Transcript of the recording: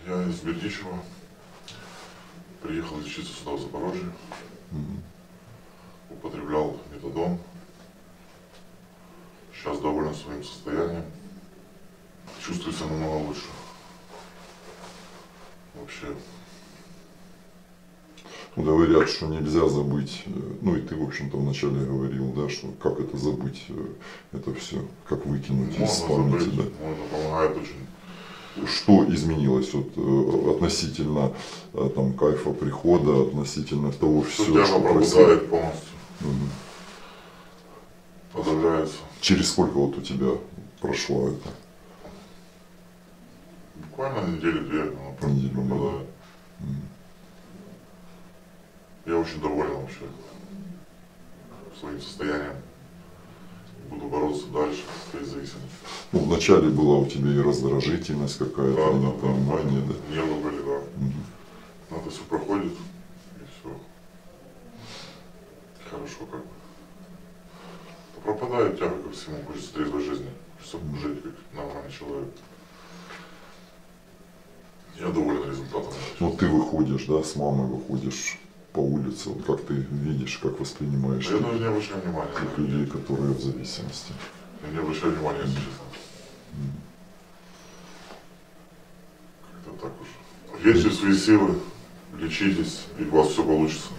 Я из Бердичева. Приехал лечиться сюда, в Запорожье. Употреблял метадон. Сейчас доволен своим состоянием. Чувствую себя намного лучше. Вообще. Говорят, что нельзя забыть, ну и ты, в общем-то, вначале говорил, да, что как это забыть, это все, как выкинуть из памяти, забыть, да? можно, помогает очень. Что изменилось вот, относительно там кайфа прихода, относительно того всего, что происходит полностью. Угу. Подавляется. Через сколько вот у тебя прошло это? Буквально недели-две оно пропадает. Я очень доволен вообще своим состоянием. Буду бороться дальше с этой зависимостью. Ну, вначале была у тебя и раздражительность какая-то, непонимание, да? Нервы были, да. Но это все проходит, и все хорошо как бы. Пропадает тяга ко всему, хочется трезвой жизни, хочется жить как нормальный человек. Я доволен результатом. Ну, ты выходишь, да, с мамой выходишь по улице, вот как ты видишь, как воспринимаешь я даже не обращаю внимания тех людей, которые в зависимости. Я не обращаю внимания, если честно. Как-то так уж. Верьте в свои силы, лечитесь, и у вас все получится.